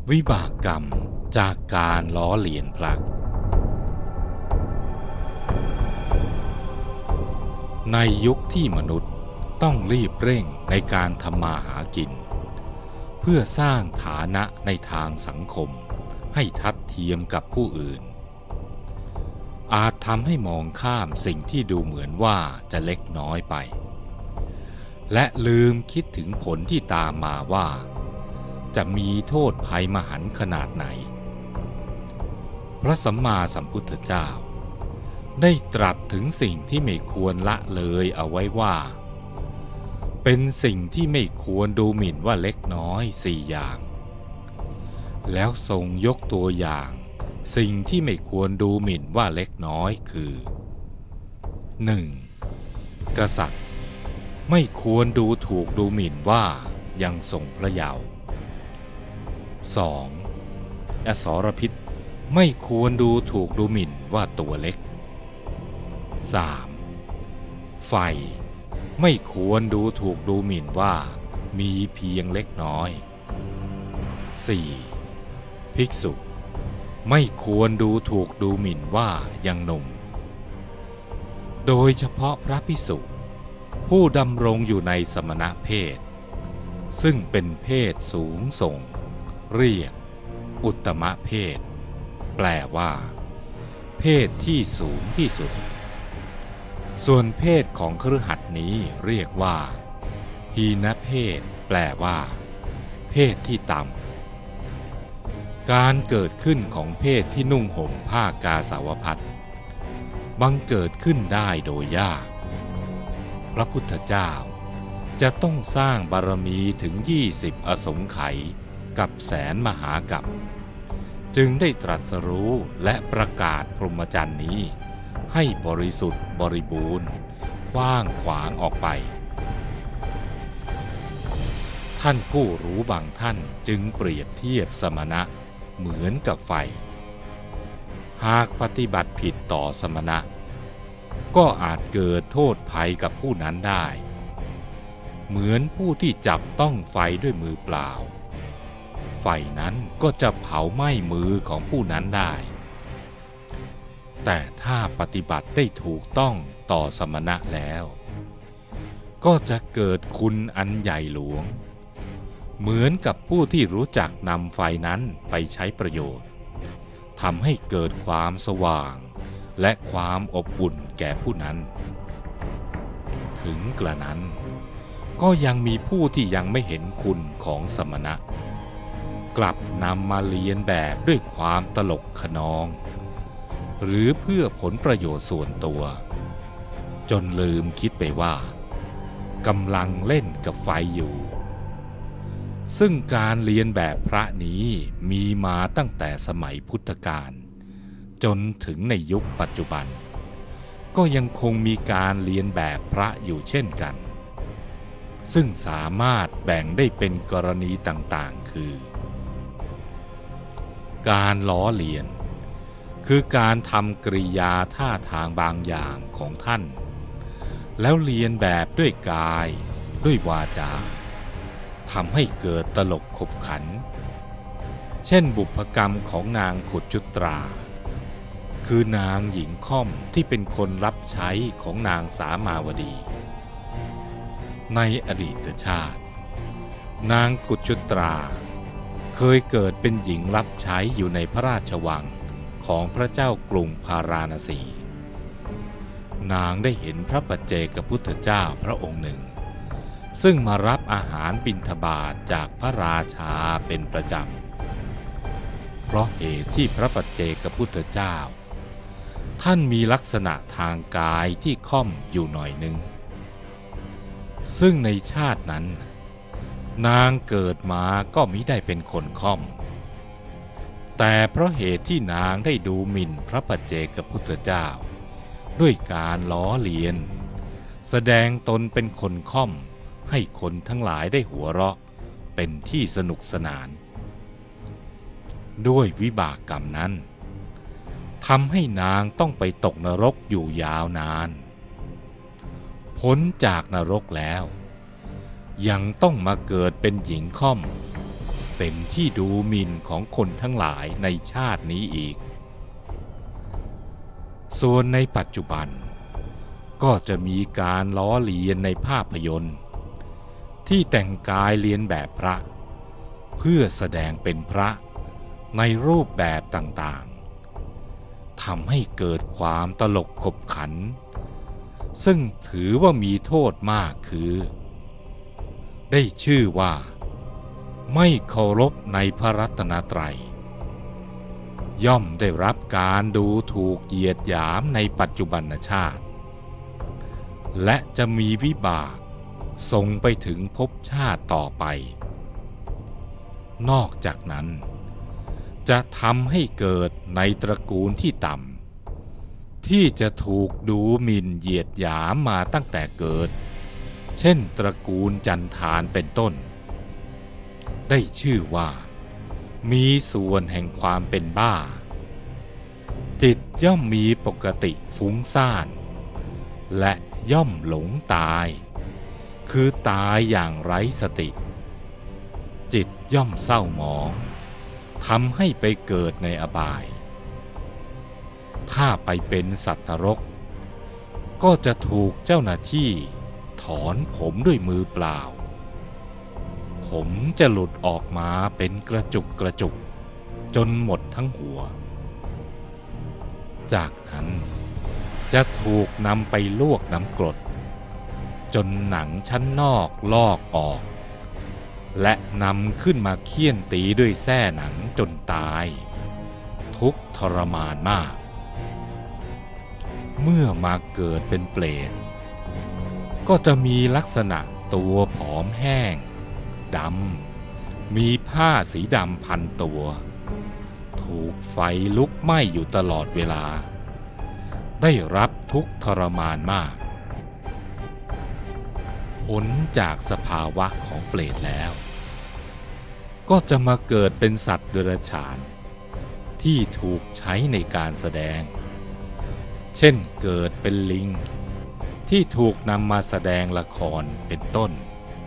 วิบากกรรมจากการล้อเลียนพระในยุคที่มนุษย์ต้องรีบเร่งในการทำมาหากินเพื่อสร้างฐานะในทางสังคมให้ทัดเทียมกับผู้อื่นอาจทำให้มองข้ามสิ่งที่ดูเหมือนว่าจะเล็กน้อยไปและลืมคิดถึงผลที่ตามมาว่าจะมีโทษภัยมหันต์ขนาดไหนพระสัมมาสัมพุทธเจ้าได้ตรัสถึงสิ่งที่ไม่ควรละเลยเอาไว้ว่าเป็นสิ่งที่ไม่ควรดูหมิ่นว่าเล็กน้อย4 อย่างแล้วทรงยกตัวอย่างสิ่งที่ไม่ควรดูหมิ่นว่าเล็กน้อยคือ 1. กษัตริย์ไม่ควรดูถูกดูหมิ่นว่ายังทรงพระเยาว์ 2. อสรพิษไม่ควรดูถูกดูหมิ่นว่าตัวเล็ก 3. ไฟไม่ควรดูถูกดูหมิ่นว่ามีเพียงเล็กน้อย 4. ภิกษุไม่ควรดูถูกดูหมิ่นว่ายังหนุ่มโดยเฉพาะพระภิกษุผู้ดำรงอยู่ในสมณเพศซึ่งเป็นเพศสูงส่งเรียกอุตตมเพศแปลว่าเพศที่สูงที่สุดส่วนเพศของคฤหัสถ์นี้เรียกว่าหีนเพศแปลว่าเพศที่ต่ำการเกิดขึ้นของเพศที่นุ่งห่มผ้ากาสาวพัสต์บังเกิดขึ้นได้โดยยากพระพุทธเจ้าจะต้องสร้างบารมีถึง20 อสงไขยกับแสนมหากัปจึงได้ตรัสรู้และประกาศพรหมจรรย์นี้ให้บริสุทธิ์บริบูรณ์กว้างขวางออกไปท่านผู้รู้บางท่านจึงเปรียบเทียบสมณะเหมือนกับไฟหากปฏิบัติผิดต่อสมณะก็อาจเกิดโทษภัยกับผู้นั้นได้เหมือนผู้ที่จับต้องไฟด้วยมือเปล่าไฟนั้นก็จะเผาไหม้มือของผู้นั้นได้แต่ถ้าปฏิบัติได้ถูกต้องต่อสมณะแล้วก็จะเกิดคุณอันใหญ่หลวงเหมือนกับผู้ที่รู้จักนำไฟนั้นไปใช้ประโยชน์ทำให้เกิดความสว่างและความอบอุ่นแก่ผู้นั้นถึงกระนั้นก็ยังมีผู้ที่ยังไม่เห็นคุณของสมณะกลับนำมาเลียนแบบด้วยความตลกขนองหรือเพื่อผลประโยชน์ส่วนตัวจนลืมคิดไปว่ากำลังเล่นกับไฟอยู่ซึ่งการเลียนแบบพระนี้มีมาตั้งแต่สมัยพุทธกาลจนถึงในยุคปัจจุบันก็ยังคงมีการเลียนแบบพระอยู่เช่นกันซึ่งสามารถแบ่งได้เป็นกรณีต่างๆคือการล้อเลียนคือการทำกริยาท่าทางบางอย่างของท่านแล้วเลียนแบบด้วยกายด้วยวาจาทำให้เกิดตลกขบขันเช่นบุพกรรมของนางขุจุตราคือนางหญิงค่อมที่เป็นคนรับใช้ของนางสามาวดีในอดีตชาตินางขุจุตราเคยเกิดเป็นหญิงรับใช้อยู่ในพระราชวังของพระเจ้ากรุงพาราณสีนางได้เห็นพระปัจเจกพุทธเจ้าพระองค์หนึ่งซึ่งมารับอาหารบิณฑบาตจากพระราชาเป็นประจำเพราะเหตุที่พระปัจเจกพุทธเจ้าท่านมีลักษณะทางกายที่ค่อมอยู่หน่อยหนึ่งซึ่งในชาตินั้นนางเกิดมาก็มิได้เป็นคนค่อมแต่เพราะเหตุที่นางได้ดูหมิ่นพระปัจเจกพุทธเจ้าด้วยการล้อเลียนแสดงตนเป็นคนค่อมให้คนทั้งหลายได้หัวเราะเป็นที่สนุกสนานด้วยวิบากกรรมนั้นทำให้นางต้องไปตกนรกอยู่ยาวนานพ้นจากนรกแล้วยังต้องมาเกิดเป็นหญิงค่อม เเป็นที่ดูหมิ่นของคนทั้งหลายในชาตินี้อีกส่วนในปัจจุบันก็จะมีการล้อเลียนในภาพยนตร์ที่แต่งกายเลียนแบบพระเพื่อแสดงเป็นพระในรูปแบบต่างๆทำให้เกิดความตลกขบขันซึ่งถือว่ามีโทษมากคือได้ชื่อว่าไม่เคารพในพระรัตนตรัยย่อมได้รับการดูถูกเหยียดหยามในปัจจุบันชาติและจะมีวิบากส่งไปถึงภพชาติต่อไปนอกจากนั้นจะทำให้เกิดในตระกูลที่ต่ำที่จะถูกดูหมิ่นเหยียดหยามมาตั้งแต่เกิดเช่นตระกูลจันทานเป็นต้นได้ชื่อว่ามีส่วนแห่งความเป็นบ้าจิตย่อมมีปกติฟุ้งซ่านและย่อมหลงตายคือตายอย่างไร้สติจิตย่อมเศร้าหมองทำให้ไปเกิดในอบายถ้าไปเป็นสัตว์นรกก็จะถูกเจ้าหน้าที่ถอนผมด้วยมือเปล่าผมจะหลุดออกมาเป็นกระจุกกระจุกจนหมดทั้งหัวจากนั้นจะถูกนำไปลวกน้ำกรดจนหนังชั้นนอกลอกออกและนำขึ้นมาเฆี่ยนตีด้วยแส้หนังจนตายทุกข์ทรมานมากเมื่อมาเกิดเป็นเปรตก็จะมีลักษณะตัวผอมแห้งดำมีผ้าสีดำพันตัวถูกไฟลุกไหม้อยู่ตลอดเวลาได้รับทุกข์ทรมานมากพ้นจากสภาวะของเปรตแล้วก็จะมาเกิดเป็นสัตว์เดรัจฉานที่ถูกใช้ในการแสดงเช่นเกิดเป็นลิงที่ถูกนำมาแสดงละครเป็นต้น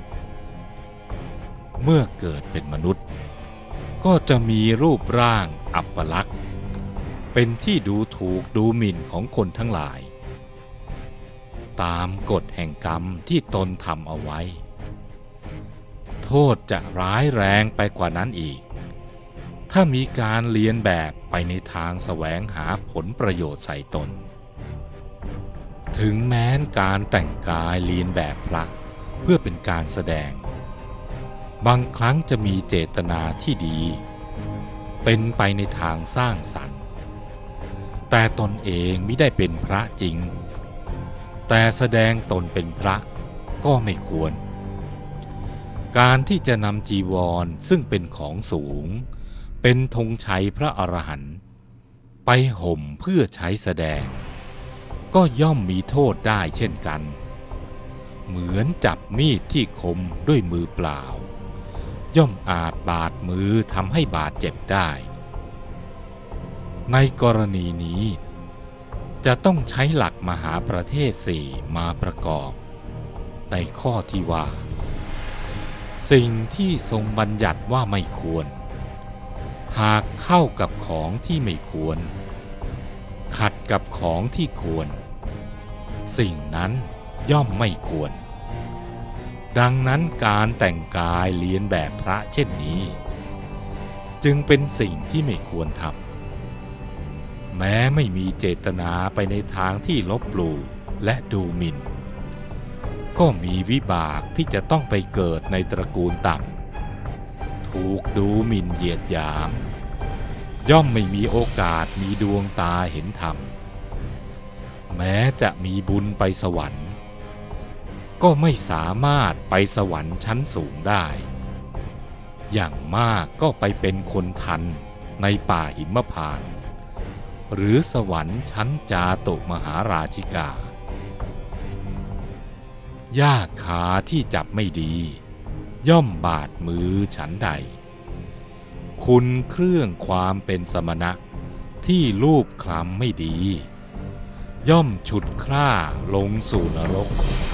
เมื่อเกิดเป็นมนุษย์ก็จะมีรูปร่างอัปลักษณ์เป็นที่ดูถูกดูหมิ่นของคนทั้งหลายตามกฎแห่งกรรมที่ตนทำเอาไว้โทษจะร้ายแรงไปกว่านั้นอีกถ้ามีการเลียนแบบไปในทางแสวงหาผลประโยชน์ใส่ตนถึงแม้นการแต่งกายเลียนแบบพระเพื่อเป็นการแสดงบางครั้งจะมีเจตนาที่ดีเป็นไปในทางสร้างสรรค์แต่ตนเองมิได้เป็นพระจริงแต่แสดงตนเป็นพระก็ไม่ควรการที่จะนำจีวรซึ่งเป็นของสูงเป็นธงชัยพระอรหันต์ไปห่มเพื่อใช้แสดงก็ย่อมมีโทษได้เช่นกันเหมือนจับมีดที่คมด้วยมือเปล่าย่อมอาจบาดมือทำให้บาดเจ็บได้ในกรณีนี้จะต้องใช้หลักมหาประเทศสี่มาประกอบในข้อที่ว่าสิ่งที่ทรงบัญญัติว่าไม่ควรหากเข้ากับของที่ไม่ควรขัดกับของที่ควรสิ่งนั้นย่อมไม่ควรดังนั้นการแต่งกายเลียนแบบพระเช่นนี้จึงเป็นสิ่งที่ไม่ควรทำแม้ไม่มีเจตนาไปในทางที่ลบหลู่และดูหมิ่นก็มีวิบากที่จะต้องไปเกิดในตระกูลต่ำถูกดูหมิ่นเหยียดหยามย่อมไม่มีโอกาสมีดวงตาเห็นธรรมแม้จะมีบุญไปสวรรค์ก็ไม่สามารถไปสวรรค์ชั้นสูงได้อย่างมากก็ไปเป็นคนทันในป่าหิมพานต์หรือสวรรค์ชั้นจาตุมหาราชิกาหญ้าคาที่จับไม่ดีย่อมบาดมือฉันใดคุณเครื่องความเป็นสมณะที่ลูบคลำไม่ดีย่อมฉุดคร่าลงสู่นรกฉั